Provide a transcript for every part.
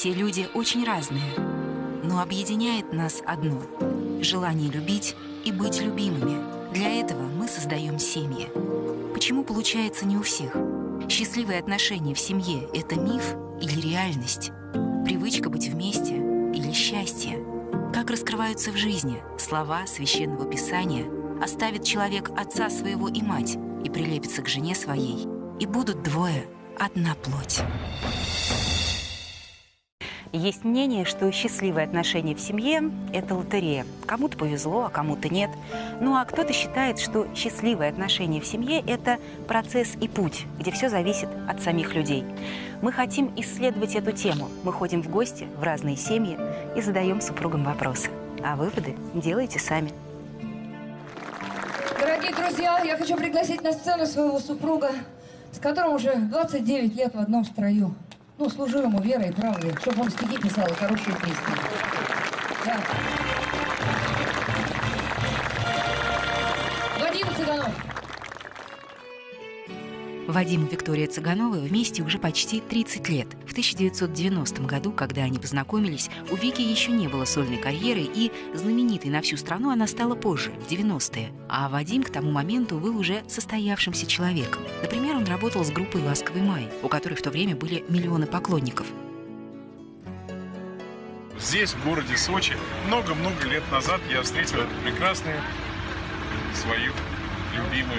Все люди очень разные, но объединяет нас одно – желание любить и быть любимыми. Для этого мы создаем семьи. Почему получается не у всех? Счастливые отношения в семье – это миф или реальность? Привычка быть вместе или счастье? Как раскрываются в жизни слова Священного Писания: «Оставит человек отца своего и мать, и прилепится к жене своей, и будут двое одна плоть». Есть мнение, что счастливые отношения в семье – это лотерея. Кому-то повезло, а кому-то нет. Ну а кто-то считает, что счастливые отношения в семье – это процесс и путь, где все зависит от самих людей. Мы хотим исследовать эту тему. Мы ходим в гости в разные семьи и задаем супругам вопросы. А выводы делайте сами. Дорогие друзья, я хочу пригласить на сцену своего супруга, с которым уже 29 лет в одном строю. Ну, служу ему верой и правдой, чтобы он стихи писал и хорошие песни. Да. Вадим Цыганов. Вадим и Виктория Цыгановы вместе уже почти 30 лет. В 1990 году, когда они познакомились, у Вики еще не было сольной карьеры, и знаменитой на всю страну она стала позже, в 90-е. А Вадим к тому моменту был уже состоявшимся человеком. Например, он работал с группой «Ласковый май», у которой в то время были миллионы поклонников. Здесь, в городе Сочи, много-много лет назад я встретил эту прекрасную, свою любимую.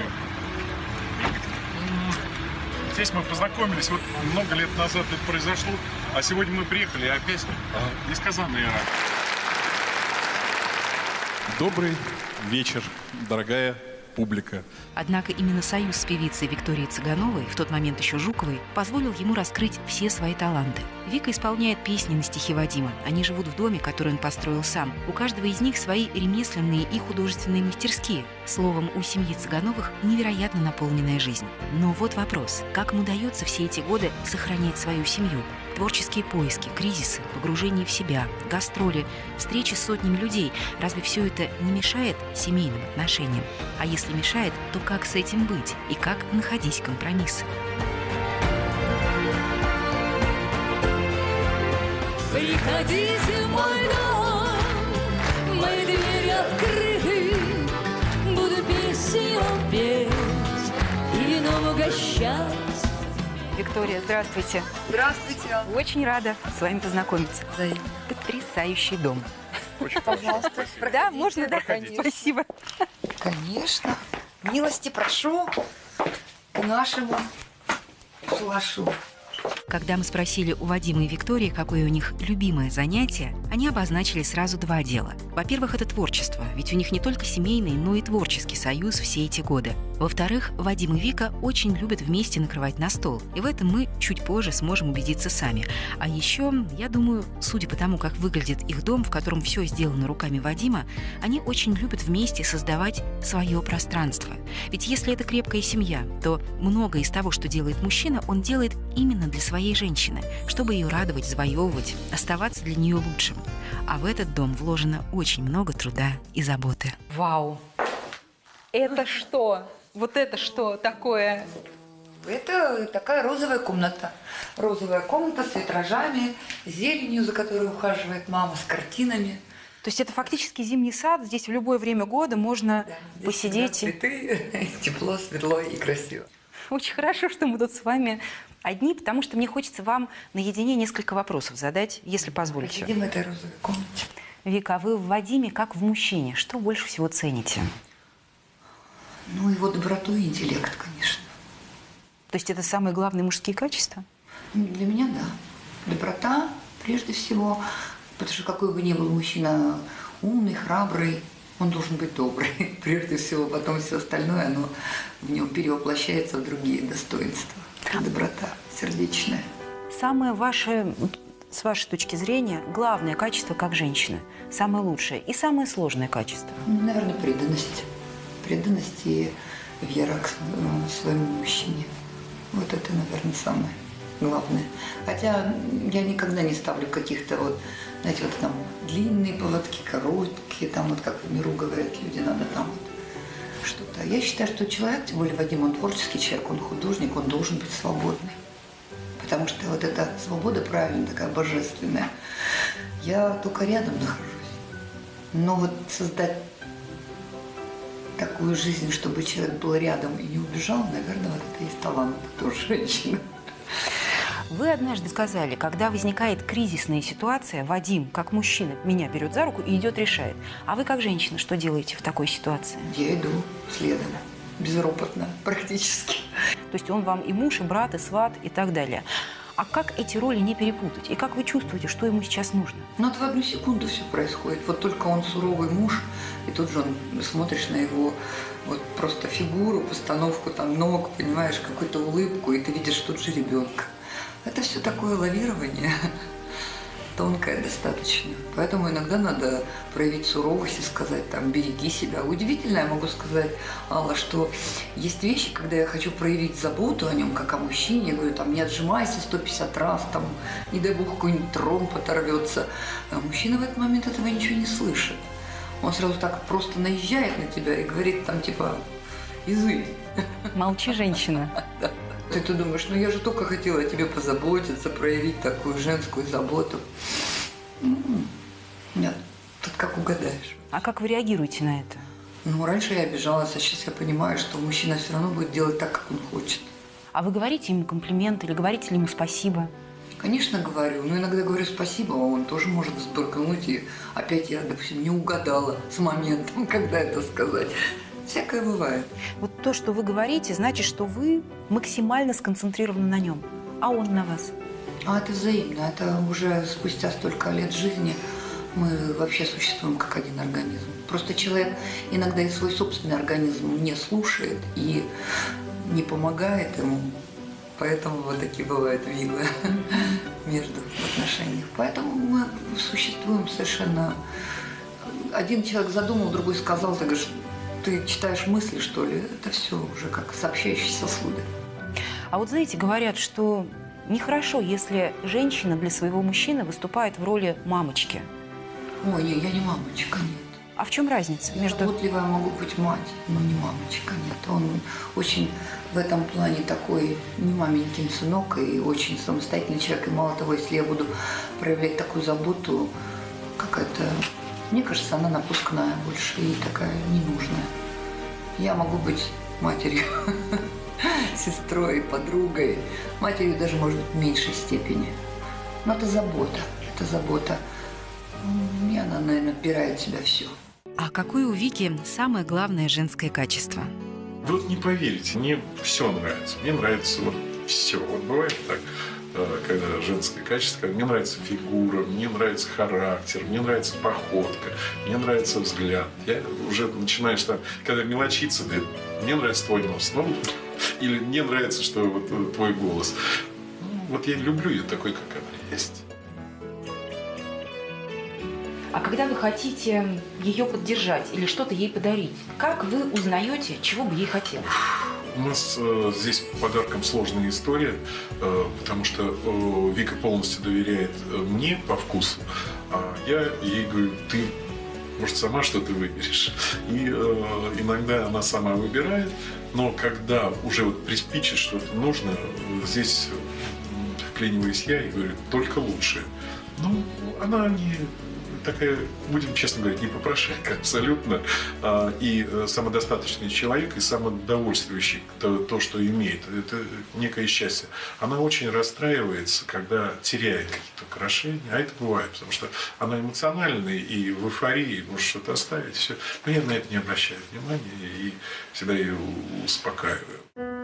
Здесь мы познакомились, вот много лет назад это произошло, а сегодня мы приехали, и опять несказанно я рад. Добрый вечер, дорогая публика. Однако именно союз с певицей Викторией Цыгановой, в тот момент еще Жуковой, позволил ему раскрыть все свои таланты. Вика исполняет песни на стихи Вадима. Они живут в доме, который он построил сам. У каждого из них свои ремесленные и художественные мастерские. Словом, у семьи Цыгановых невероятно наполненная жизнь. Но вот вопрос: как им удается все эти годы сохранять свою семью? Творческие поиски, кризисы, погружение в себя, гастроли, встречи с сотнями людей. Разве все это не мешает семейным отношениям? А если мешает, то как с этим быть и как находить компромиссы? Приходите в мой дом, мои двери открыты, буду песню петь и вином угощать. Виктория, здравствуйте. Здравствуйте. Очень рада с вами познакомиться. Взаимно. Потрясающий дом. Пожалуйста. Да, можно, да? Конечно. Спасибо. Конечно. Милости прошу к нашему шалашу. Когда мы спросили у Вадима и Виктории, какое у них любимое занятие, они обозначили сразу два дела. Во-первых, это творчество, ведь у них не только семейный, но и творческий союз все эти годы. Во-вторых, Вадим и Вика очень любят вместе накрывать на стол, и в этом мы чуть позже сможем убедиться сами. А еще, я думаю, судя по тому, как выглядит их дом, в котором все сделано руками Вадима, они очень любят вместе создавать свое пространство. Ведь если это крепкая семья, то многое из того, что делает мужчина, он делает именно для своей женщины, чтобы ее радовать, завоевывать, оставаться для нее лучшим. А в этот дом вложено очень много труда и заботы. Вау! Это что? Вот это что такое? Это такая розовая комната. Розовая комната с витражами, зеленью, за которой ухаживает мама, с картинами. То есть это фактически зимний сад. Здесь в любое время года можно посидеть. Цветы, тепло, светло и красиво. Очень хорошо, что мы тут с вами одни, потому что мне хочется вам наедине несколько вопросов задать, если позволите. Посидим в этой розовой комнате. Вика, а вы в Вадиме, как в мужчине, что больше всего цените? Ну, его доброту и интеллект, конечно. То есть это самые главные мужские качества? Для меня, да. Доброта, прежде всего, потому что какой бы ни был мужчина умный, храбрый, он должен быть добрый. Прежде всего, потом все остальное, оно в нем перевоплощается в другие достоинства. Доброта сердечная. Самое ваше, с вашей точки зрения, главное качество как женщины, самое лучшее и самое сложное качество? Наверное, преданность. Преданность и вера к своему мужчине. Вот это, наверное, самое главное. Хотя я никогда не ставлю каких-то вот, знаете, вот там длинные поводки, короткие, там вот как в миру говорят люди, надо там вот что-то. Я считаю, что человек, тем более Вадим, он творческий человек, он художник, он должен быть свободный. Потому что вот эта свобода правильная, такая божественная. Я только рядом нахожусь. Но вот создать такую жизнь, чтобы человек был рядом и не убежал, наверное, вот это и есть талант тоже женщины. Вы однажды сказали, когда возникает кризисная ситуация, Вадим, как мужчина, меня берет за руку и идет решает. А вы, как женщина, что делаете в такой ситуации? Я иду следом, безропотно, практически. То есть он вам и муж, и брат, и сват, и так далее. А как эти роли не перепутать? И как вы чувствуете, что ему сейчас нужно? Ну, это в одну секунду все происходит. Вот только он суровый муж, и тут же смотришь на его вот просто фигуру, постановку там ног, понимаешь, какую-то улыбку, и ты видишь тут же ребенка. Это все такое лавирование, тонкое достаточно. Поэтому иногда надо проявить суровость и сказать, там, береги себя. Удивительно, я могу сказать, Алла, что есть вещи, когда я хочу проявить заботу о нем, как о мужчине, я говорю, там, не отжимайся 150 раз, там, не дай бог, какой-нибудь тромб оторвется. А мужчина в этот момент этого ничего не слышит. Он сразу так просто наезжает на тебя и говорит, там, типа, извини. Молчи, женщина. Да. Ты думаешь, ну я же только хотела о тебе позаботиться, проявить такую женскую заботу. Нет, тут как угадаешь. А как вы реагируете на это? Ну, раньше я обижалась, а сейчас я понимаю, что мужчина все равно будет делать так, как он хочет. А вы говорите ему комплименты или говорите ли ему спасибо? Конечно, говорю. Но иногда говорю спасибо, а он тоже может сборкнуть. И опять я, допустим, не угадала с моментом, когда это сказать. Всякое бывает. Вот то, что вы говорите, значит, что вы максимально сконцентрированы на нем, а он на вас. А это взаимно. Это уже спустя столько лет жизни мы вообще существуем как один организм. Просто человек иногда и свой собственный организм не слушает и не помогает ему. Поэтому вот такие бывают вилы между отношениями. Поэтому мы существуем совершенно... Один человек задумал, другой сказал, ты говоришь, ты читаешь мысли, что ли? Это все уже как сообщающиеся сосуды. А вот знаете, говорят, что нехорошо, если женщина для своего мужчины выступает в роли мамочки. Ой, не, я не мамочка, нет. А в чем разница между... Заботливая могу быть мать, но не мамочка, нет. Он очень в этом плане такой не маменькин сынок и очень самостоятельный человек. И мало того, если я буду проявлять такую заботу, какая-то... Мне кажется, она напускная больше и такая ненужная. Я могу быть матерью, сестрой, подругой, матерью даже, может быть, в меньшей степени. Но это забота, это забота. И она, наверное, отбирает в себя все. А какое у Вики самое главное женское качество? Вы вот не поверите, мне все нравится. Мне нравится вот все. Вот бывает так, когда женское качество, когда мне нравится фигура, мне нравится характер, мне нравится походка, мне нравится взгляд. Я уже начинаешь там, когда мелочиться, говорит, мне нравится твой нос, ну, или мне нравится, что вот твой голос. Ну, вот я люблю ее такой, как она есть. А когда вы хотите ее поддержать или что-то ей подарить, как вы узнаете, чего бы ей хотелось? У нас здесь по подаркам сложная история, потому что Вика полностью доверяет мне по вкусу, а я ей говорю, ты, может, сама что-то выберешь. И иногда она сама выбирает, но когда уже вот приспичит что-то нужно, здесь вклиниваюсь я и говорю, только лучшее. Ну, она не... такая, будем честно говорить, не попрошайка абсолютно, и самодостаточный человек, и самодовольствующий то, что имеет. Это некое счастье. Она очень расстраивается, когда теряет какие-то украшения, а это бывает, потому что она эмоциональная и в эйфории может что-то оставить. Все. Но я на это не обращаю внимания и всегда ее успокаиваю.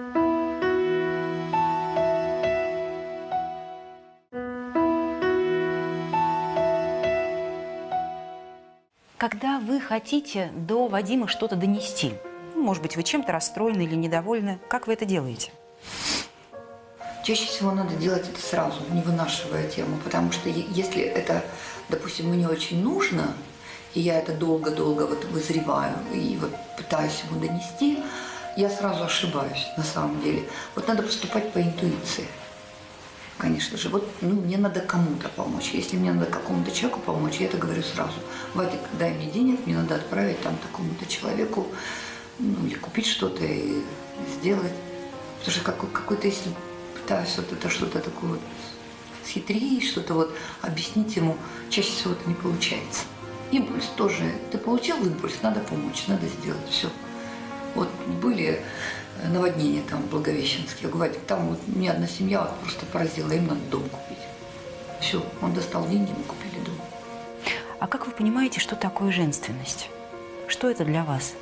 Когда вы хотите до Вадима что-то донести, может быть, вы чем-то расстроены или недовольны, как вы это делаете? Чаще всего надо делать это сразу, не вынашивая тему, потому что если это, допустим, мне очень нужно, и я это долго-долго вот вызреваю и вот пытаюсь ему донести, я сразу ошибаюсь на самом деле. Вот надо поступать по интуиции. Конечно же, вот мне надо кому-то помочь. Если мне надо какому-то человеку помочь, я это говорю сразу. Вадик, дай мне денег, мне надо отправить там такому-то человеку, или купить что-то и сделать. Потому что какой-то, если пытаюсь вот это что-то такое вот схитрить, что-то вот объяснить ему, чаще всего это не получается. Импульс тоже. Ты получил импульс, надо помочь, надо сделать все. Вот были наводнения там в Благовещенске. Я говорю, там вот мне одна семья вот просто поразила, им надо дом купить. Все, он достал деньги, мы купили дом. А как вы понимаете, что такое женственность? Что это для вас?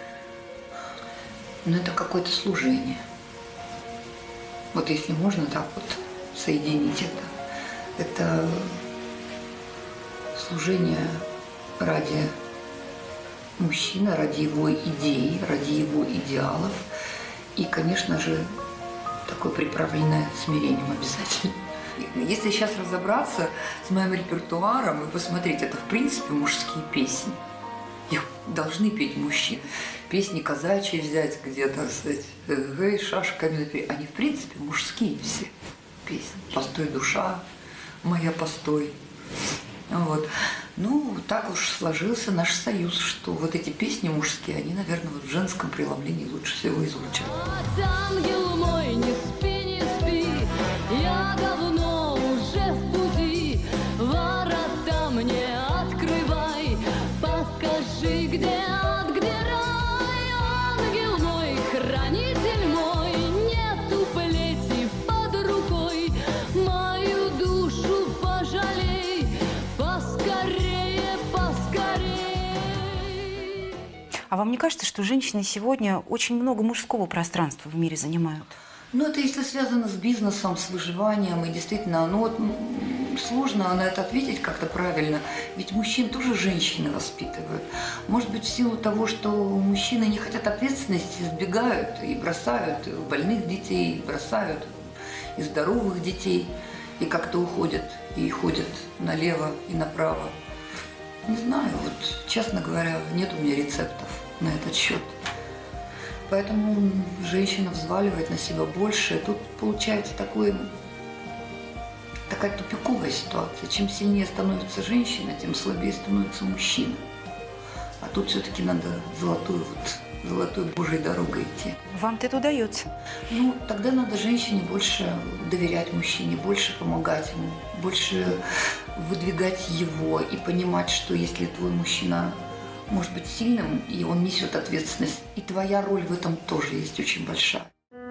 Ну, это какое-то служение. Вот если можно так вот соединить это служение ради мужчины, ради его идей, ради его идеалов. И, конечно же, такое приправленное смирением обязательно. Если сейчас разобраться с моим репертуаром и посмотреть, это в принципе мужские песни. Их должны петь мужчины. Песни казачьи взять где-то, шашками, они в принципе мужские все песни. «Постой, душа моя, постой». Вот. Ну, так уж сложился наш союз, что вот эти песни мужские, они, наверное, вот в женском преломлении лучше всего излучат. Ангел мой, не спи, не спи, я давно уже в пути, ворота мне открывай, покажи, где ад, где рай. Ангел мой, хранитель мой, нету плети под рукой, мою душу пожалей, поскорее, поскорее. А вам не кажется, что женщины сегодня очень много мужского пространства в мире занимают? Ну, это если связано с бизнесом, с выживанием, и действительно, ну вот сложно на это ответить как-то правильно, ведь мужчин тоже женщины воспитывают. Может быть, в силу того, что мужчины не хотят ответственности, избегают и бросают и больных детей, бросают и здоровых детей, и как-то уходят, и ходят налево и направо. Не знаю, вот, честно говоря, нет у меня рецептов на этот счет. Поэтому женщина взваливает на себя больше. И тут получается такая тупиковая ситуация. Чем сильнее становится женщина, тем слабее становится мужчина. А тут все-таки надо золотой Божьей дорогой идти. Вам-то это удается? Ну, тогда надо женщине больше доверять мужчине, больше помогать ему, больше выдвигать его и понимать, что если твой мужчина может быть сильным, и он несет ответственность, и твоя роль в этом тоже есть очень большая.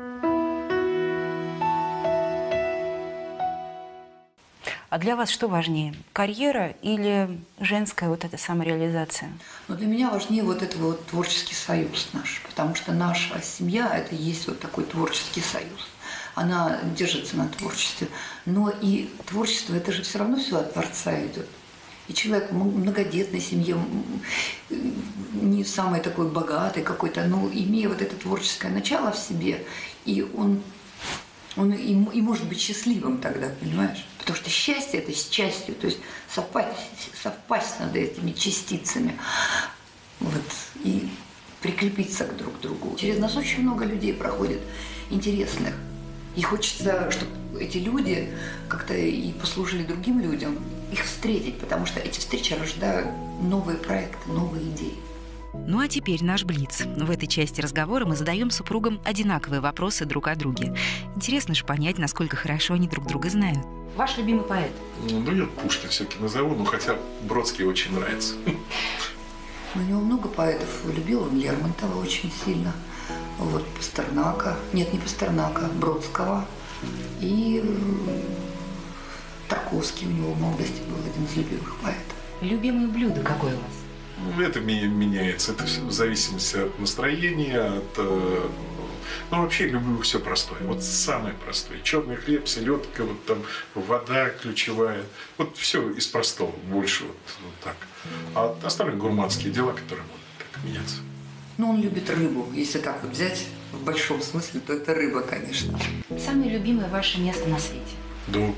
А для вас что важнее, карьера или женская вот эта самореализация? Но для меня важнее вот этот вот творческий союз наш, потому что наша семья – это и есть вот такой творческий союз. Она держится на творчестве. Но и творчество – это же все равно все от Творца идет. И человек в многодетной семье, не самой такой богатой какой-то, но имея вот это творческое начало в себе, и он и может быть счастливым тогда, понимаешь? Потому что счастье – это с частью, то есть совпасть над этими частицами, вот, и прикрепиться друг к другу. Через нас очень много людей проходит интересных. И хочется, чтобы эти люди как-то и послужили другим людям, их встретить, потому что эти встречи рождают новые проекты, новые идеи. Ну а теперь наш блиц. В этой части разговора мы задаем супругам одинаковые вопросы друг о друге. Интересно же понять, насколько хорошо они друг друга знают. Ваш любимый поэт? Ну, я Пушкин все-таки назову, но хотя Бродский очень нравится. У него много поэтов. Любил он Лермонтова очень сильно. Вот Пастернака. Нет, не Пастернака, Бродского. И Тарковский у него в молодости был один из любимых поэтов. Любимое блюдо какое у вас? Это меняется. Это все в зависимости от настроения, от... Ну, вообще люблю все простое. Вот самое простое. Черный хлеб, селедка, вот там вода ключевая. Вот все из простого. Больше вот так. А остальные гурманские дела, которые могут так меняться. Ну, он любит рыбу. Если так вот взять в большом смысле, то это рыба, конечно. Самое любимое ваше место на свете? Дом.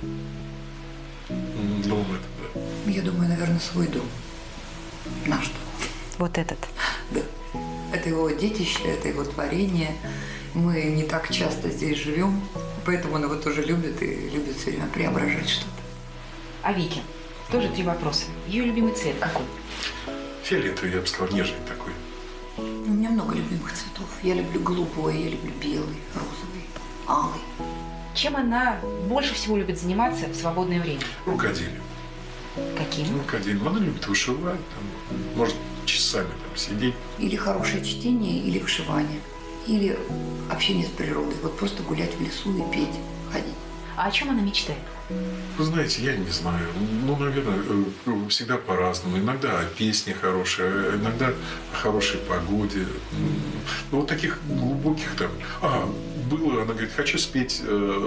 Дом это, да. Я думаю, наверное, свой дом. Наш дом. Вот этот? Да. Это его детище, это его творение. Мы не так часто здесь живем, поэтому он его тоже любит и любит все время преображать что-то. А Вики? Тоже 3 вопроса. Ее любимый цвет какой? Фиолетовый, я бы сказал, нежный такой. У меня много любимых цветов. Я люблю голубой, я люблю белый, розовый, алый. Чем она больше всего любит заниматься в свободное время? Рукоделием. Каким? Рукоделием. Она любит вышивать, там, может часами там сидеть. Или хорошее чтение, или вышивание, или общение с природой. Вот просто гулять в лесу и петь, ходить. А о чем она мечтает? Вы знаете, я не знаю. Ну, наверное, всегда по-разному. Иногда о песне хорошей, иногда о хорошей погоде. Ну, вот таких глубоких там... было, она говорит, хочу спеть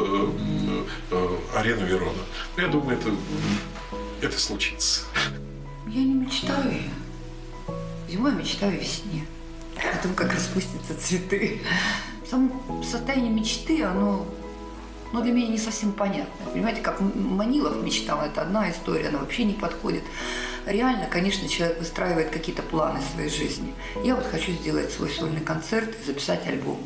«Арена Верона». Ну, я думаю, это случится. Я не мечтаю. Зимой я мечтаю о весне. О том, как распустятся цветы. Само состояние мечты, оно для меня не совсем понятно. Понимаете, как Манилов мечтал, это одна история, она вообще не подходит. Реально, конечно, человек выстраивает какие-то планы в своей жизни. Я вот хочу сделать свой сольный концерт и записать альбом.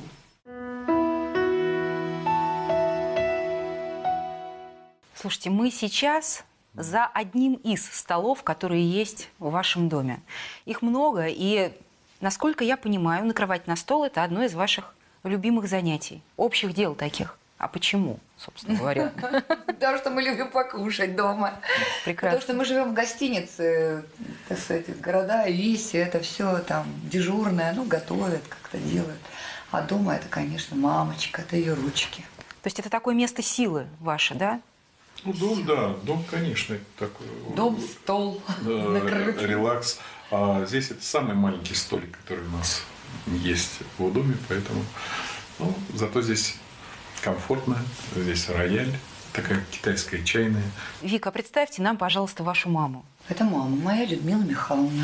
Слушайте, мы сейчас за одним из столов, которые есть в вашем доме. Их много, и, насколько я понимаю, накрывать на стол – это одно из ваших любимых занятий, общих дел таких. А почему, собственно говоря? Потому что мы любим покушать дома. Прекрасно. Потому что мы живем в гостинице, так сказать, города, виси, это все там дежурное, готовят, как-то делают. А дома это, конечно, мамочка, это ее ручки. То есть это такое место силы ваше, да? Ну, дом, да, дом, конечно, это такой... Дом, стол, накрыт. Релакс. А здесь это самый маленький столик, который у нас есть в доме, поэтому... Ну, зато здесь комфортно, здесь рояль, такая китайская чайная. Вика, представьте нам, пожалуйста, вашу маму. Это мама моя, Людмила Михайловна.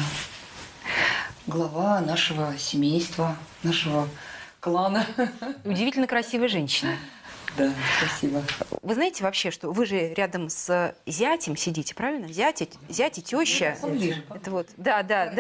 Глава нашего семейства, нашего клана. Удивительно красивая женщина. Да, спасибо. Вы знаете вообще, что вы же рядом с зятем сидите, правильно? Зять и теща. Это вот, да.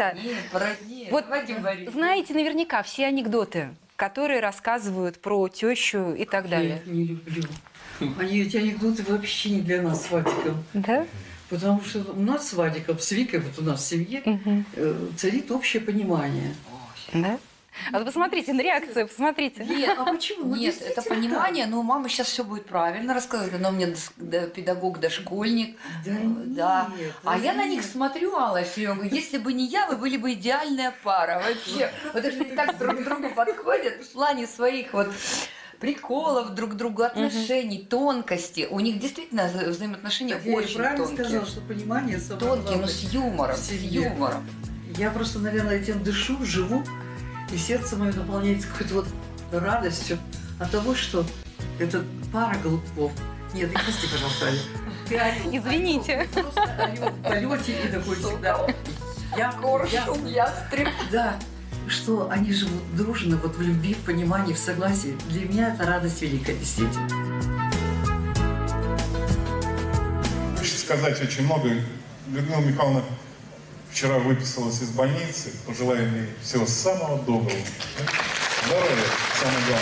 Вот знаете наверняка все анекдоты, которые рассказывают про тещу и так далее. Я не люблю. Эти анекдоты вообще не для нас с Вадиком. Да? Потому что у нас с Вадиком, с Викой, вот у нас в семье, царит общее понимание. Да? А вот посмотрите на реакцию, посмотрите. Нет, а почему? Нет, это понимание, но мама сейчас все будет правильно рассказывать. Она у меня педагог, дошкольник. Да. А я на них смотрю, Алла Серега, если бы не я, вы были бы идеальная пара вообще. Потому что они так друг к другу подходят в плане своих вот приколов друг к другу, отношений, тонкости. У них действительно взаимоотношения очень правильно тонкие. сказала, что понимание самое Тонкие, но главное с юмором. в С семье. юмором. Я просто, наверное, этим дышу, живу, и сердце мое наполняется какой-то вот радостью от того, что это пара голубков. Нет, не прости, пожалуйста, Аля. Извините. Просто орёт в полете и такой всегда. Коршун, ястреб. Да, что они живут дружно, вот в любви, в понимании, в согласии. Для меня это радость великая, действительно. Хочется сказать очень много. Людмила Михайловна вчера выписалась из больницы. Пожелаем ей всего самого доброго. Здоровья, самое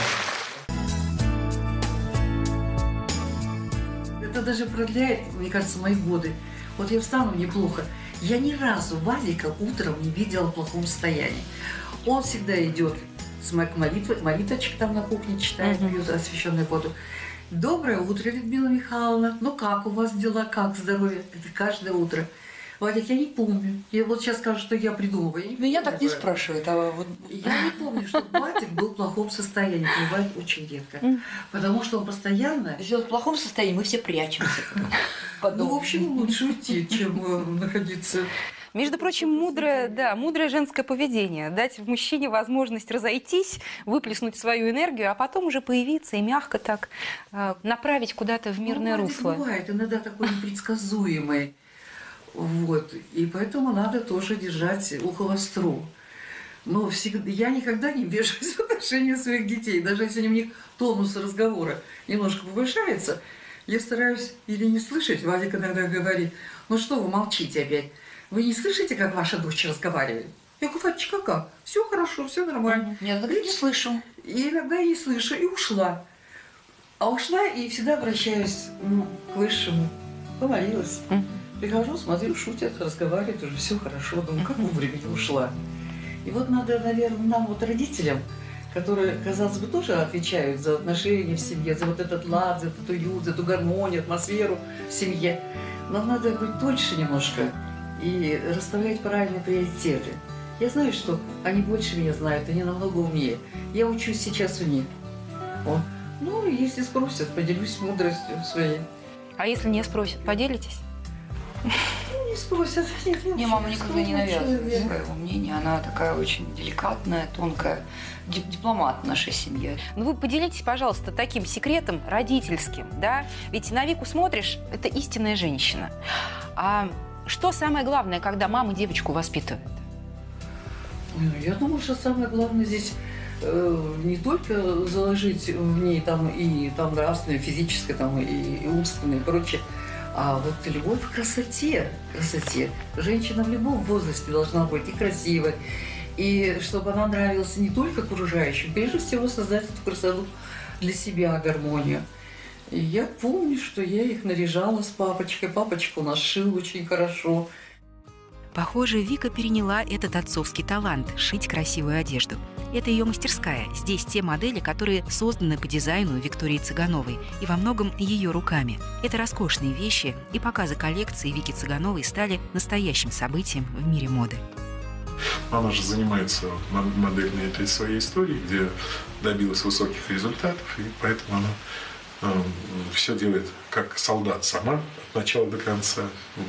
главное. Это даже продляет, мне кажется, мои годы. Вот я встану неплохо. Я ни разу Вадика утром не видела в плохом состоянии. Он всегда идет с молитвочек там на кухне читает, пьет освященную воду. Доброе утро, Людмила Михайловна. Ну как у вас дела, как здоровье? Это каждое утро. Вадик, я не помню. Я вот сейчас скажу, что я придумываю. Меня так не спрашивают, а вот... Я не помню, что Вадик был в плохом состоянии. Бывает очень редко. Потому что он постоянно... Если он в плохом состоянии, мы все прячемся. Ну, в общем, лучше уйти, чем находиться... Между прочим, мудрое женское поведение. Дать мужчине возможность разойтись, выплеснуть свою энергию, а потом уже появиться и мягко так направить куда-то в мирное русло. Бывает иногда такой непредсказуемый. Вот. И поэтому надо тоже держать ухо востро. Но всегда, я никогда не вмешиваюсь в отношения своих детей. Даже если у них тонус разговора немножко повышается, я стараюсь или не слышать. Вадик иногда говорит: ну что вы молчите опять? Вы не слышите, как ваша дочь разговаривает? Я говорю: Вадичка, как? Все хорошо, все нормально. Я иногда не слышу. И иногда я не слышу, и ушла. А ушла, и всегда обращаюсь к Высшему. Помолилась. Прихожу, смотрю, шутят, разговаривают, уже все хорошо. Думаю, как вовремя я ушла. И вот надо, наверное, нам, вот родителям, которые, казалось бы, тоже отвечают за отношения в семье, за вот этот лад, за этот уют, за эту гармонию, атмосферу в семье. Нам надо быть тоньше немножко и расставлять правильные приоритеты. Я знаю, что они больше меня знают, они намного умнее. Я учусь сейчас у них. Вот. Ну, если спросят, поделюсь мудростью своей. А если не спросят, поделитесь? Не спросят. Мне мама никогда не навязывает своего мнения. Она такая очень деликатная, тонкая, дипломат в нашей семье. Ну вы поделитесь, пожалуйста, таким секретом родительским, да? Ведь на Вику смотришь, это истинная женщина. А что самое главное, когда мама девочку воспитывает? Я думаю, что самое главное здесь не только заложить в ней там и там нравственное, физическое, там и умственное и прочее, а вот любовь к красоте. Женщина в любом возрасте должна быть и красивой, и чтобы она нравилась не только окружающим, прежде всего создать эту красоту для себя, гармонию. И я помню, что я их наряжала с папочкой. Папочка у нас шил очень хорошо. Похоже, Вика переняла этот отцовский талант – шить красивую одежду. Это ее мастерская. Здесь те модели, которые созданы по дизайну Виктории Цыгановой и во многом ее руками. Это роскошные вещи, и показы коллекции Вики Цыгановой стали настоящим событием в мире моды. Она же занимается модельной этой своей историей, где добилась высоких результатов, и поэтому она все делает как солдат сама от начала до конца.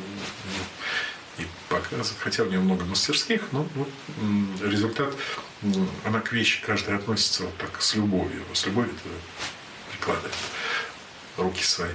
И показывает, хотя у нее много мастерских, но вот, результат, она к вещи каждая относится вот так с любовью. С любовью прикладывает руки свои.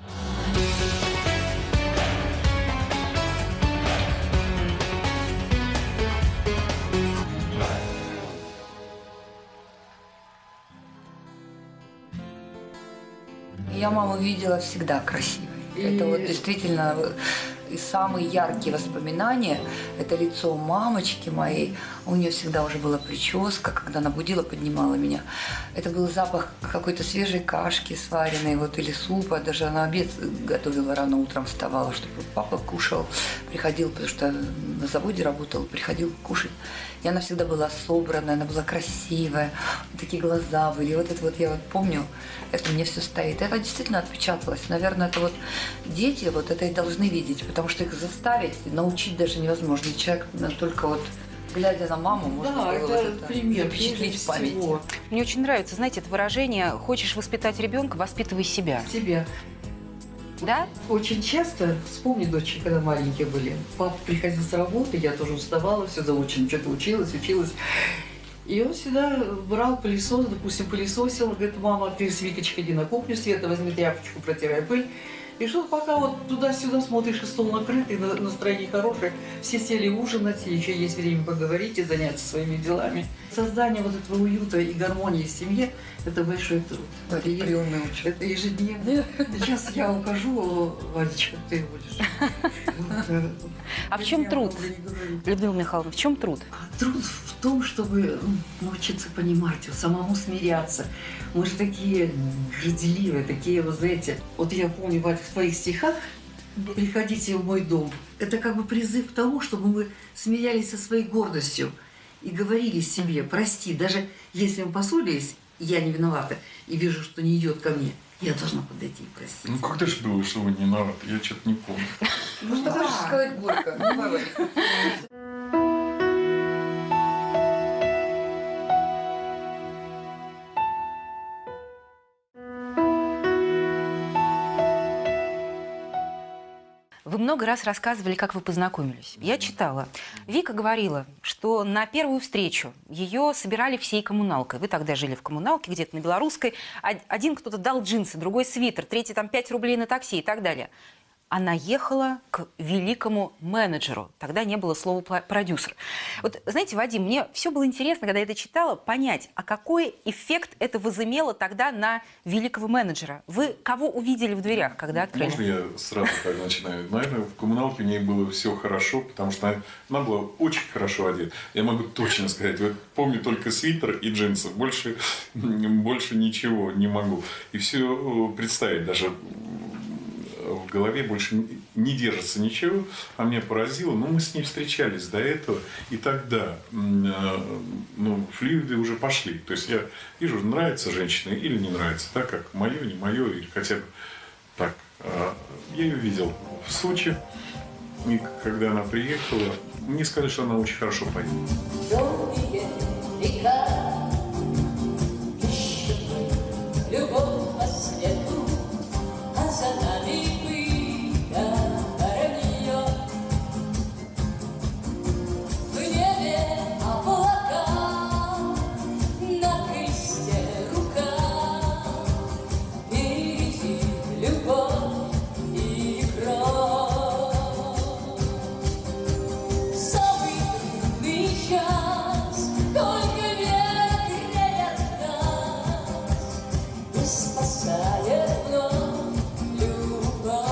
Я маму видела всегда красивой. Это вот действительно... И самые яркие воспоминания – это лицо мамочки моей. У нее всегда уже была прическа, когда она будила, поднимала меня. Это был запах какой-то свежей кашки сваренной вот, или супа. Даже она обед готовила, рано утром вставала, чтобы папа кушал. Приходил, потому что на заводе работал, приходил кушать. И она всегда была собранная, она была красивая. Такие глаза были. Вот это вот я вот помню, это мне все стоит. Это действительно отпечаталось. Наверное, это вот дети вот это и должны видеть, потому что их заставить, научить даже невозможно. Человек только вот, глядя на маму, можно было это вот это пример, запечатлеть в памяти. Мне очень нравится, знаете, это выражение «хочешь воспитать ребенка, воспитывай себя». Себя. Да? Очень часто, вспомни, дочери, когда маленькие были, папа приходил с работы, я тоже уставала, все заучено, что-то училась. И он всегда брал пылесос, допустим, пылесосил, говорит: мама, ты с Викочкой иди на кухню, Света, возьми тряпочку, протирай пыль. И что пока вот туда-сюда смотришь, и стол накрытый, настроение хорошее, все сели ужинать, и еще есть время поговорить и заняться своими делами. Создание вот этого уюта и гармонии в семье – это большой труд. Это ежедневно. Сейчас я ухожу, Вадечка, ты будешь. А в чем труд, Людмила Михайловна, в чем труд? Труд в том, чтобы научиться понимать, самому смиряться. Мы же такие горделивые, такие вот, знаете. Вот я помню, Вадь, в твоих стихах «Приходите в мой дом». Это как бы призыв к тому, чтобы мы смирялись со своей гордостью и говорили себе: прости, даже если мы поссорились, я не виновата, и вижу, что не идет ко мне, я должна подойти и простить. Ну когда же было, что вы не виноваты? Я что-то не помню. Ну что хочешь сказать горько? Ну, давай. Вы много раз рассказывали, как вы познакомились. Я читала. Вика говорила, что на первую встречу ее собирали всей коммуналкой. Вы тогда жили в коммуналке, где-то на Белорусской. Один кто-то дал джинсы, другой свитер, третий там 5 рублей на такси и так далее. Она ехала к великому менеджеру. Тогда не было слова «продюсер». Вот, знаете, Вадим, мне все было интересно, когда я это читала, понять, а какой эффект это возымело тогда на великого менеджера. Вы кого увидели в дверях, когда открыли? Можно я сразу так начинаю? Наверное, в коммуналке у ней было все хорошо, потому что она была очень хорошо одета. Я могу точно сказать, вот помню только свитер и джинсы, больше ничего не могу. И все представить даже в голове больше не держится ничего, а меня поразило. Но мы с ней встречались до этого, и тогда флюиды уже пошли. То есть я вижу, нравится женщина или не нравится, так как мое, не мое, или хотя бы так. Я ее видел в Сочи, и когда она приехала, мне сказали, что она очень хорошо поет. Любовь по свету, а за нами выгорнет. В небе облака, на кресте рука, впереди любовь и кровь. Самый трудный час, только вера греет нас, и спасает вновь любовь.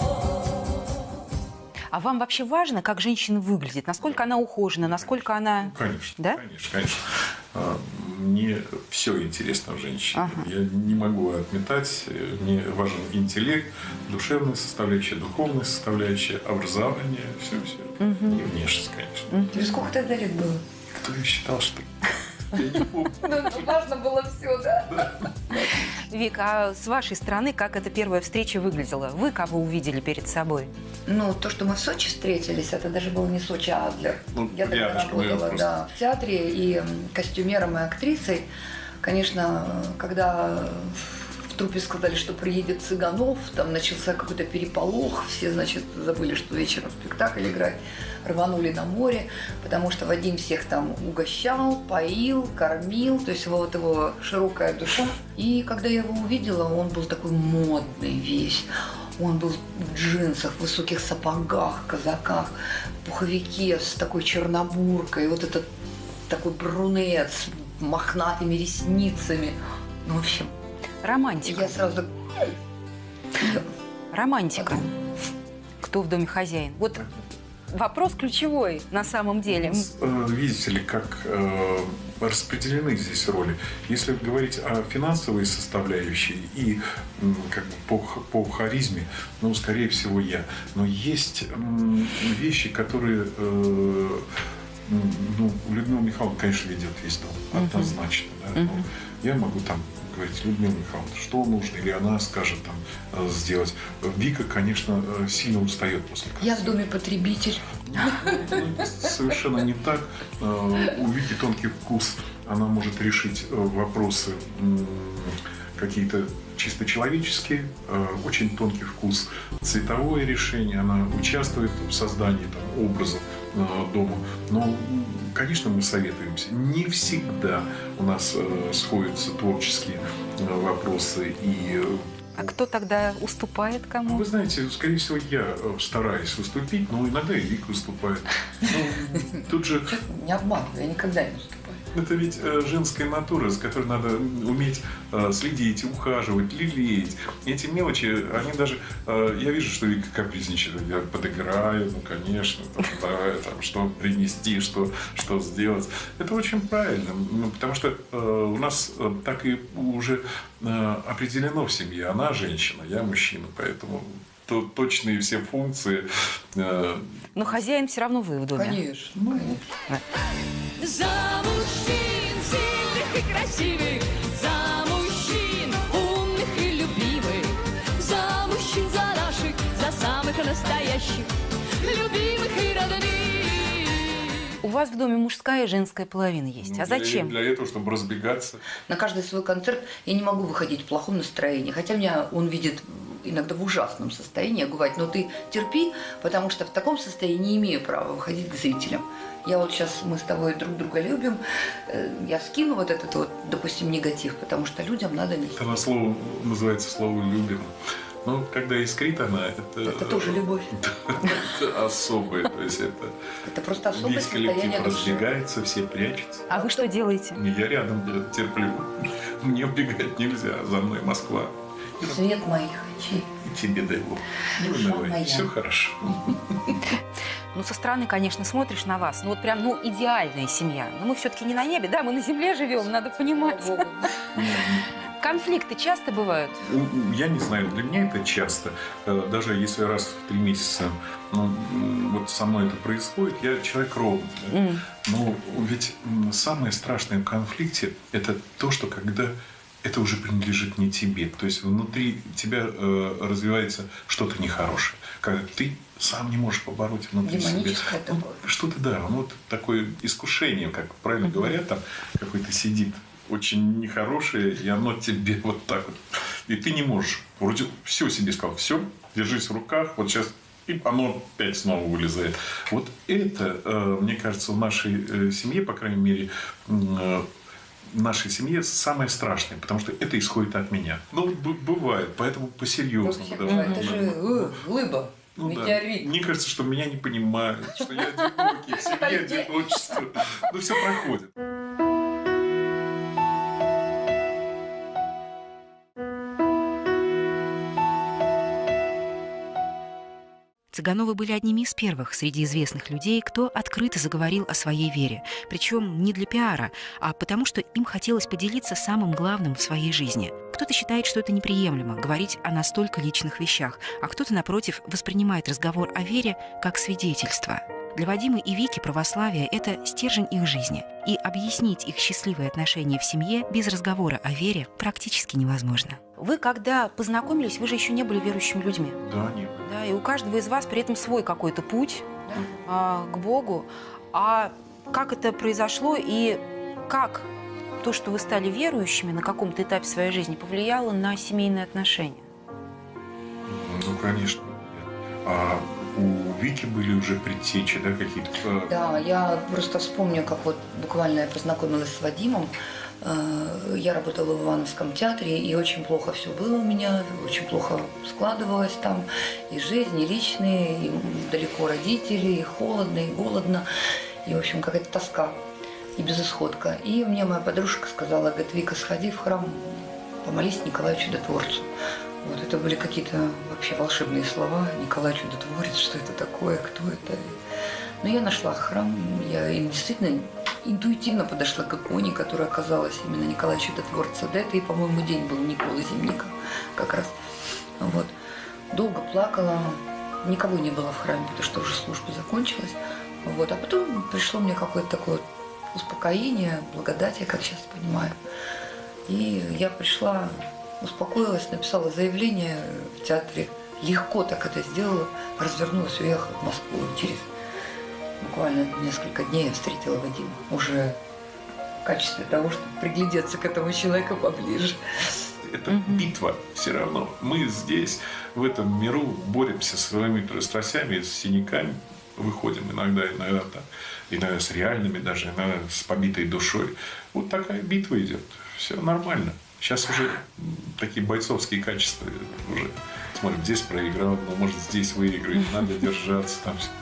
А вам вообще важно, как женщина выглядит? Насколько она ухожена, насколько она... Конечно, Да? конечно. Мне все интересно в женщине. Я не могу отметать. Мне важен интеллект, душевная составляющая, духовная составляющая, образование, все. И внешность, конечно. Тебе сколько тогда лет было? Кто я считал, что я не помню. Важно было все, да? Вика, а с вашей стороны, как эта первая встреча выглядела? Вы кого увидели перед собой? Ну, то, что мы в Сочи встретились, это даже был не Сочи, а Адлер. Ну, Я тогда рядышком, работала, просто. да, в театре и костюмером, и актрисой. Конечно, когда в труппе сказали, что приедет Цыганов, там начался какой-то переполох, все, значит, забыли, что вечером спектакль играть, рванули на море, потому что Вадим всех там угощал, поил, кормил, то есть вот его широкая душа. И когда я его увидела, он был такой модный весь. Он был в джинсах, в высоких сапогах, казаках, пуховике с такой чернобуркой, вот этот такой брюнет с мохнатыми ресницами. Ну, в общем, Романтика. я сразу... Романтика. Кто в доме хозяин? Вот вопрос ключевой на самом деле. Видите ли, как распределены здесь роли. Если говорить о финансовой составляющей и как бы по харизме, ну, скорее всего, я. Но есть вещи, которые... Людмила Михайловна, конечно, ведет весь дом. Однозначно. Да? Но я могу там говорить: Людмила Михайловна, что нужно, или она скажет там сделать. Вика, конечно, сильно устает после концерта. Я в доме потребитель. Совершенно не так. У Вики тонкий вкус. Она может решить вопросы какие-то чисто человеческие, очень тонкий вкус, цветовое решение. Она участвует в создании там образа дома. Но, конечно, мы советуемся. Не всегда у нас сходятся творческие вопросы и... А кто тогда уступает кому? Вы знаете, скорее всего, я стараюсь выступить, но иногда и Вика выступает. Ну, тут же... Не обманывай, я никогда не уступаю. Это ведь женская натура, с которой надо уметь следить, ухаживать, лелеять. Эти мелочи, они даже... Я вижу, что Вика капризничает. Я подыграю, ну, конечно, давай, там, что принести, что сделать. Это очень правильно, потому что у нас так и уже определено в семье. Она женщина, я мужчина, поэтому... точные все функции. Но хозяин все равно вы в доме. Конечно, конечно. За мужчин сильных и красивых, за мужчин умных и любимых, за мужчин, за наших, за самых настоящих, любимых и родных. У вас в доме мужская и женская половина есть. А зачем? Для этого, чтобы разбегаться. На каждый свой концерт я не могу выходить в плохом настроении. Хотя меня он видит иногда в ужасном состоянии. Я говорю: но ты терпи, потому что в таком состоянии не имею права выходить к зрителям. Я вот сейчас, мы с тобой друг друга любим, я скину вот этот вот, допустим, негатив, потому что людям надо нести. Это слово называется слово «любим». Но когда искрит она, Это тоже любовь. Это особое. То есть Это просто особое весь состояние коллектив души. разбегается, все прячутся. А вы что делаете? Я рядом, я терплю. Мне убегать нельзя, за мной Москва. Свет моих очей. И тебе дай Бог. Душа Давай, моя. все хорошо. Ну, со стороны, конечно, смотришь на вас. Ну, вот прям, ну, идеальная семья. Но мы все-таки не на небе, да, мы на земле живем, надо понимать. Слава Богу. Конфликты часто бывают? Я не знаю, для меня это часто. Даже если раз в 3 месяца вот со мной это происходит, я человек ровный. Да? Но ведь самое страшное в конфликте – это то, что когда это уже принадлежит не тебе. То есть внутри тебя развивается что-то нехорошее. Когда ты сам не можешь побороть внутри себя. Демоническое такое. Что-то, да, вот такое искушение, как правильно говорят, там какой-то сидит очень нехорошее, и оно тебе вот так вот. И ты не можешь. Вроде все себе сказал, все, держись в руках, вот сейчас, и оно опять снова вылезает. Вот это, мне кажется, в нашей семье, по крайней мере, в нашей семье самое страшное, потому что это исходит от меня. Ну, бывает, поэтому по-серьезному. Это же глыба. Ну, метеорит. Да. Мне кажется, что меня не понимают, что я одинокий, в семье одиночество. Но все проходит. Цыгановы были одними из первых среди известных людей, кто открыто заговорил о своей вере. Причем не для пиара, а потому что им хотелось поделиться самым главным в своей жизни. Кто-то считает, что это неприемлемо, говорить о настолько личных вещах, а кто-то, напротив, воспринимает разговор о вере как свидетельство. Для Вадима и Вики православие – это стержень их жизни. И объяснить их счастливые отношения в семье без разговора о вере практически невозможно. Вы, когда познакомились, вы же еще не были верующими людьми. Да, нет. Да, и у каждого из вас при этом свой какой-то путь к Богу. А как это произошло и как то, что вы стали верующими на каком-то этапе своей жизни, повлияло на семейные отношения? Ну, конечно. А у Вики были уже предтечи, да, какие-то? Да, я просто вспомню, как вот буквально я познакомилась с Вадимом. Я работала в Ивановском театре, и очень плохо все было у меня, очень плохо складывалось там. И жизнь, и личные, и далеко родители, и холодно, и голодно. И, в общем, какая-то тоска и безысходка. И мне моя подружка сказала, говорит, Вика, сходи в храм, помолись Николаю Чудотворцу. Вот это были какие-то вообще волшебные слова. Николай Чудотворец, что это такое, кто это? Но я нашла храм, я им действительно интуитивно подошла к иконе, которая оказалась именно Николая Чудотворца. Да, это и, по-моему, день был Николы Зимника как раз. Вот. Долго плакала, никого не было в храме, потому что уже служба закончилась. Вот. А потом пришло мне какое-то такое успокоение, благодать, я как сейчас понимаю. И я пришла, успокоилась, написала заявление в театре. Легко так это сделала, развернулась, уехала в Москву. Через буквально несколько дней я встретила Вадима. Уже в качестве того, чтобы приглядеться к этому человеку поближе. Это битва все равно. Мы здесь, в этом миру, боремся со своими страстями, с синяками. Выходим иногда так, иногда с реальными, даже иногда с побитой душой. Вот такая битва идет. Все нормально. Сейчас уже такие бойцовские качества уже. Смотрим, здесь проиграл, но может здесь выиграть. Надо держаться там все.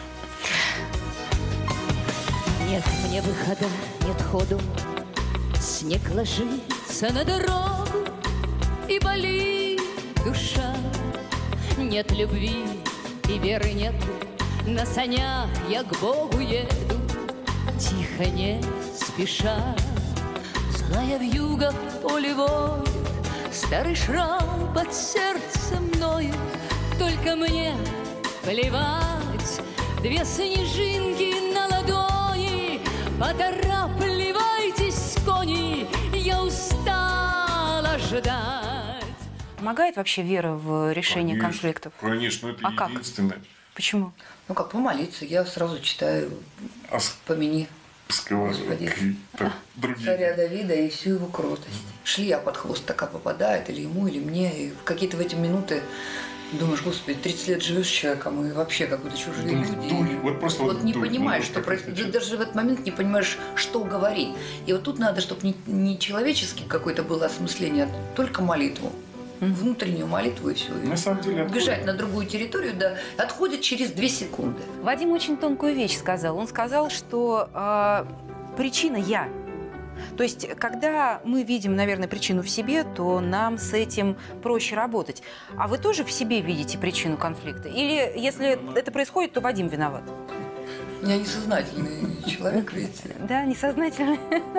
Нет мне выхода, нет ходу, снег ложится на дорогу, и болит душа. Нет любви и веры нет, на санях я к Богу еду, тихо, не спеша. Злая вьюга в поле воет, старый шрам под сердцем ноет, только мне плевать. Две снежинки на ладони, поторапливайтесь, кони, я устала ждать. Помогает вообще вера в решение конфликтов? Конечно, это единственное. Как? Почему? Ну, как помолиться, я сразу читаю «Помяни Господи, царя Давида и всю его кротость». Шлея под хвост такая попадает, или ему, или мне. И в какие-то в эти минуты думаешь, Господи, 30 лет живешь с человеком, и вообще как будто чужие люди. Вот не понимаешь, что происходит. Даже в этот момент не понимаешь, что говорить. И вот тут надо, чтобы не человеческий какое-то было осмысление, а только молитву. Внутреннюю молитву и все. На самом деле, бежать на другую территорию, да, отходит через 2 секунды. Вадим очень тонкую вещь сказал. Он сказал, что причина «я». То есть, когда мы видим, наверное, причину в себе, то нам с этим проще работать. А вы тоже в себе видите причину конфликта? Или, если это происходит, то Вадим виноват? Я несознательный человек, ведь. Да, несознательно.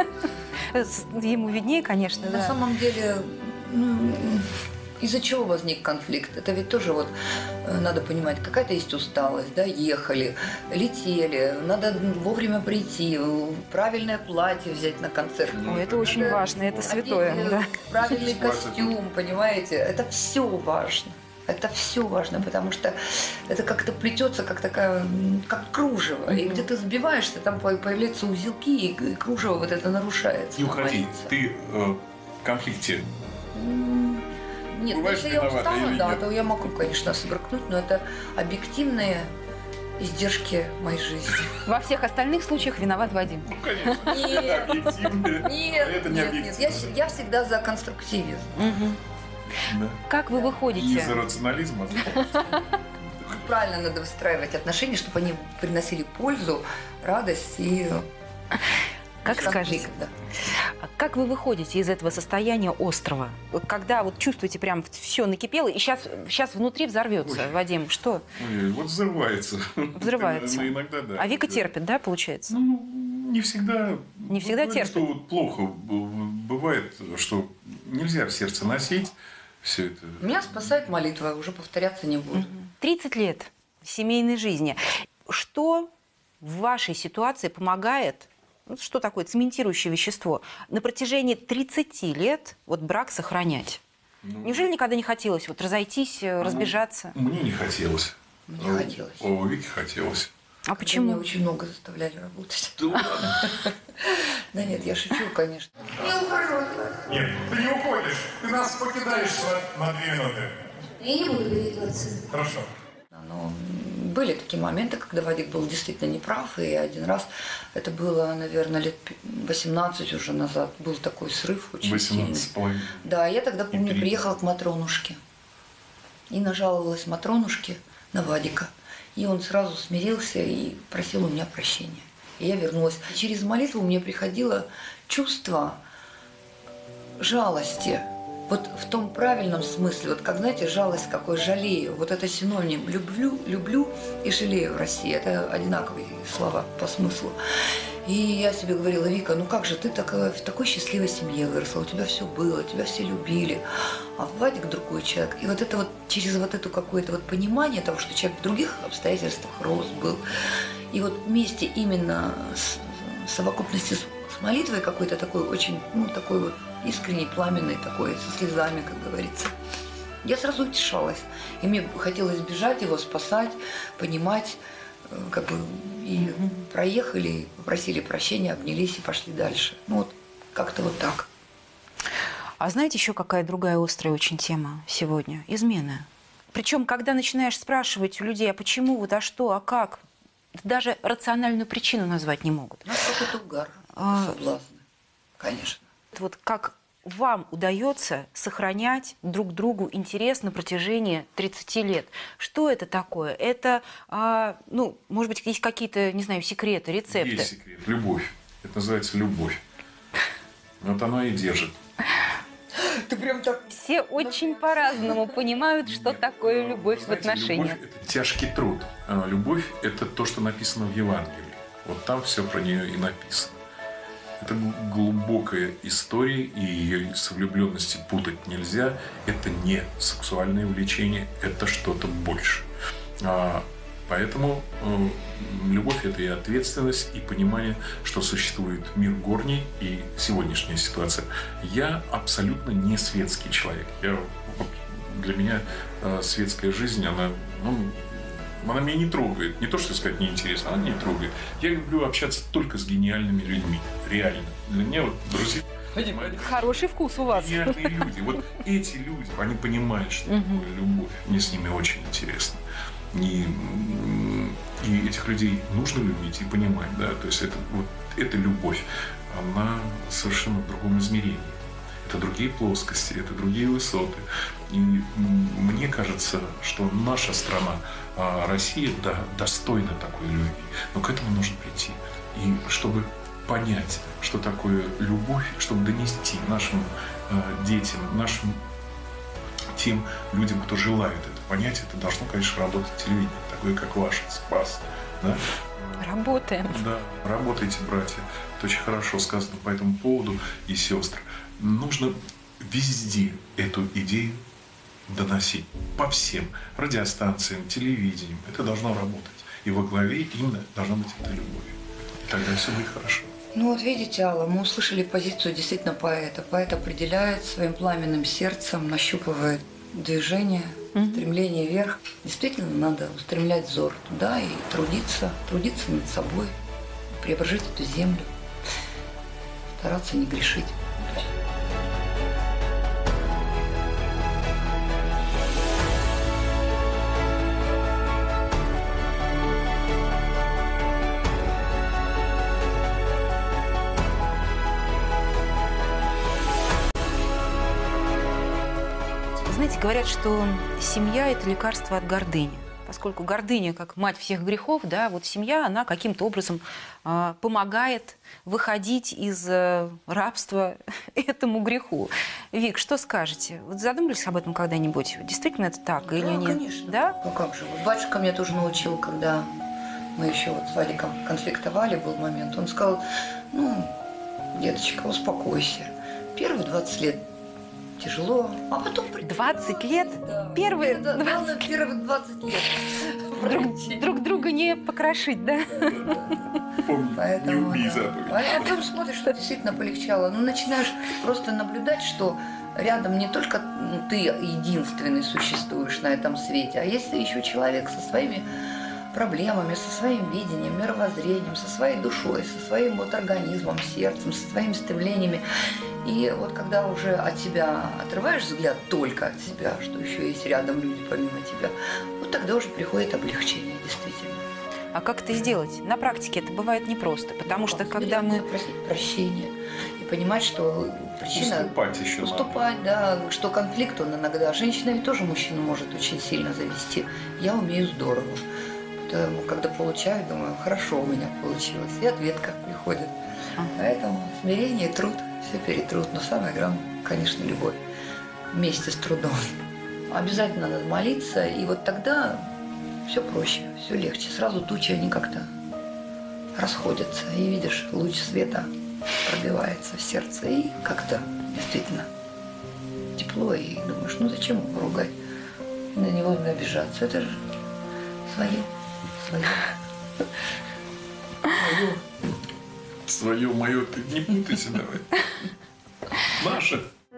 Ему виднее, конечно, На да. самом деле, из-за чего возник конфликт? Это ведь тоже вот надо понимать, какая-то есть усталость, да, ехали, летели, надо вовремя прийти, правильное платье взять на концерт. Ой, это очень важно, это святое, одеть, да. правильный костюм, понимаете? Это все важно. Это все важно, потому что это как-то плетется, как такая, как кружево. И где ты сбиваешься, там появляются узелки, и кружево вот это нарушается. Не уходи, ломается. ты в конфликте. Нет, Бываешь если я виновата устала, или да, нет? то я могу, конечно, сбрыкнуть, но это объективные издержки моей жизни. Во всех остальных случаях виноват Вадим. Ну, конечно. Нет. Это объективно. Нет, Это не нет, нет. объективно. Я всегда за конструктивизм. Да. Как вы И выходите? из-за рационализма. Правильно надо выстраивать отношения, чтобы они приносили пользу, радость и Как конфликт, скажете? да. А как вы выходите из этого состояния острова? Вот когда вот чувствуете, прям все накипело, и сейчас внутри взорвется, Вадим, что? Ой, вот взрывается. Взрывается. Ну, иногда, да. А Вика Да. терпит, да, получается? Ну, не всегда. Не всегда Бывает, терпит. Что вот плохо бывает, что нельзя в сердце носить все это. Меня спасает молитва, уже повторяться не буду. 30 лет семейной жизни. Что в вашей ситуации помогает, ну, что такое цементирующее вещество, на протяжении 30 лет вот брак сохранять? Неужели никогда не хотелось вот разойтись, разбежаться? Мне не хотелось. Мне хотелось. А у Вики хотелось. А Меня почему? очень много заставляли работать. Да ладно. Да нет, я шучу, конечно. Нет, ты не уходишь. Ты нас покидаешь на 2 минуты. Я не буду переодеваться. Хорошо. Но были такие моменты, когда Вадик был действительно неправ, и один раз, это было, наверное, лет 18 уже назад, был такой срыв очень 18,5. Да, я тогда, помню, 30. приехала к Матронушке и нажаловалась Матронушке на Вадика. И он сразу смирился и просил у меня прощения. И я вернулась. И через молитву мне приходило чувство жалости. Вот в том правильном смысле, вот как, знаете, жалость какой, жалею. Вот это синоним люблю и жалею в России. Это одинаковые слова по смыслу. И я себе говорила: Вика, ну как же, ты в такой счастливой семье выросла, у тебя все было, тебя все любили, а Вадик другой человек. И вот это вот через вот это какое-то вот понимание того, что человек в других обстоятельствах рос, был. И вот вместе именно в совокупности с молитвой какой-то такой очень, ну такой вот искренний, пламенный такой, со слезами, как говорится. Я сразу утешалась. И мне хотелось бежать его, спасать, понимать, как бы, и проехали, попросили прощения, обнялись и пошли дальше. Ну вот как-то вот так. А знаете, еще какая другая острая очень тема сегодня? Измены. Причем, когда начинаешь спрашивать у людей, а почему, вот, а что, а как, даже рациональную причину назвать не могут. У нас какой-то угар, соблазны, конечно. Вот как вам удается сохранять друг другу интерес на протяжении 30 лет? Что это такое? Это, ну, может быть, есть какие-то, не знаю, секреты, рецепты? Есть секрет. Любовь. Это называется любовь. Вот оно и держит. Ты прям так... Все очень по-разному понимают, что такое любовь в Знаете, отношениях. Любовь – это тяжкий труд. А любовь – это то, что написано в Евангелии. Вот там все про нее и написано. Это глубокая история, и ее с влюбленностью путать нельзя. Это не сексуальное влечение, это что-то больше. Поэтому любовь – это и ответственность, и понимание, что существует мир горний и сегодняшняя ситуация. Я абсолютно не светский человек. Для меня светская жизнь, она меня не трогает. Не то, что сказать неинтересно, она не трогает. Я люблю общаться только с гениальными людьми. Реально. Для меня вот друзья... Понимаете? Хороший вкус у вас. Гениальные люди. Вот эти люди, они понимают, что такое любовь. Мне с ними очень интересно. И этих людей нужно любить и понимать, да, то есть эта любовь, она совершенно в другом измерении. Это другие плоскости, это другие высоты. И мне кажется, что наша страна, Россия, да, достойна такой любви. Но к этому нужно прийти. И чтобы понять, что такое любовь, чтобы донести нашим детям, тем людям, кто желает это понять, это должно, конечно, работать телевидение, такое, как ваше, Спас, Да? Работаем. Да, работайте, братья. Это очень хорошо сказано по этому поводу, и сестры. Нужно везде эту идею доносить. По всем радиостанциям, телевидениям. Это должно работать. И во главе именно должна быть эта любовь. И тогда все будет хорошо. Ну вот видите, Алла, мы услышали позицию действительно поэта. Поэт определяет своим пламенным сердцем, нащупывает движение, стремление вверх. Действительно, надо устремлять взор туда и трудиться над собой, преображать эту землю, стараться не грешить. Знаете, говорят, что семья – это лекарство от гордыни. Поскольку гордыня, как мать всех грехов, да, вот семья, она каким-то образом помогает выходить из рабства этому греху. Вик, что скажете? Вот задумались об этом когда-нибудь? Действительно это так или нет? Конечно. Да? Ну как же, вот батюшка меня тоже научил, когда мы еще вот с Вадиком конфликтовали, был момент, он сказал, ну, деточка, успокойся. Первые 20 лет тяжело, а потом... 20 лет? Да. Первые Да, 20 главное, первые 20 лет. друг друга не покрошить, да? Поэтому, не убей да. заповедь. А потом смотришь, что действительно полегчало. Ну, начинаешь просто наблюдать, что рядом не только ты единственный существуешь на этом свете, а есть еще человек со своими проблемами, со своим видением, мировоззрением, со своей душой, со своим вот организмом, сердцем, со своими стремлениями. И вот когда уже от себя отрываешь взгляд только от себя, что еще есть рядом люди помимо тебя, вот тогда уже приходит облегчение, действительно. А как это сделать? На практике это бывает непросто, потому что когда мы... Просить прощения и понимать, что причина... Уступать еще надо. Уступать, да, что конфликт, он иногда... Женщина ведь тоже мужчину может очень сильно завести. Я умею здорово. Потому, когда получаю, думаю, хорошо у меня получилось. И ответка приходит. Поэтому смирение, труд, все перетрут. Но самое главное, конечно, любовь. Вместе с трудом. Обязательно надо молиться, и вот тогда все проще, все легче. Сразу тучи, они как-то расходятся. И видишь, луч света пробивается в сердце. И как-то действительно тепло. И думаешь, ну зачем его ругать? На него обижаться. Это же свое. Свое, мое, ты не путайся давай. Наше.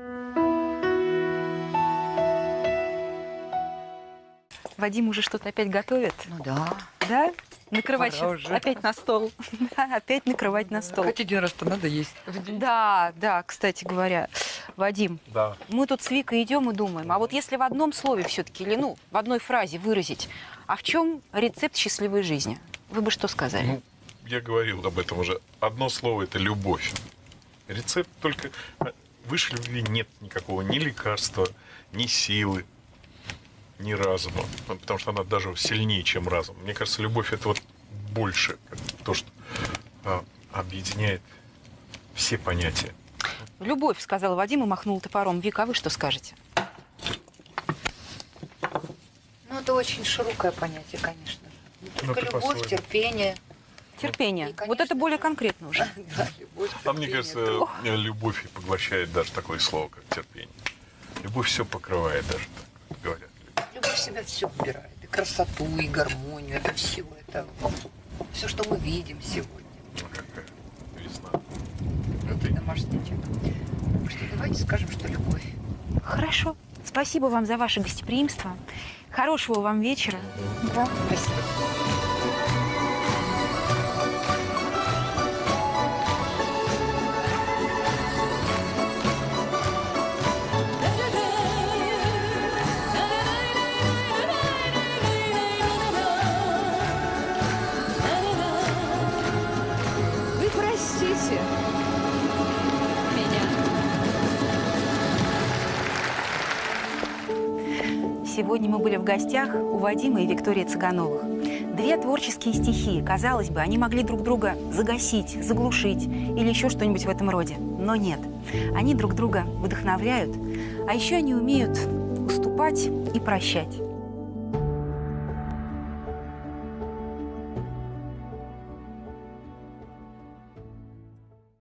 Вадим уже что-то опять готовит? Ну да. Да? Накрывать Пора сейчас уже. опять на стол. Да, опять накрывать на стол. Хоть один раз-то надо есть. Да, да, кстати говоря. Вадим, Да. мы тут с Викой идем и думаем, а вот если в одном слове все-таки, или ну, в одной фразе выразить, а в чем рецепт счастливой жизни? Вы бы что сказали? Ну, я говорил об этом уже. Одно слово – это любовь. Рецепт только... Выше любви нет никакого ни лекарства, ни силы, ни разума. Потому что она даже сильнее, чем разум. Мне кажется, любовь – это вот больше то, что объединяет все понятия. Любовь, сказал Вадим и махнул топором. Вика, а вы что скажете? Ну, это очень широкое понятие, конечно. Не Ну, только ты любовь, по-своему. терпение. Терпение. И, конечно, Вот это более конкретно уже. Да, любовь, А мне терпение, кажется, любовь и поглощает даже такое слово, как терпение. Любовь все покрывает даже, так говорят. Любовь в себя все убирает. И красоту, и гармонию, это все. Это все, что мы видим сегодня. Ну, какая весна. Это домашний человек. Так что давайте скажем, что любовь. Хорошо. Спасибо вам за ваше гостеприимство. Хорошего вам вечера. Да, спасибо. Вы простите меня. Сегодня мы были в гостях у Вадима и Виктории Цыгановых. Две творческие стихии. Казалось бы, они могли друг друга загасить, заглушить или еще что-нибудь в этом роде. Но нет. Они друг друга вдохновляют, а еще они умеют уступать и прощать.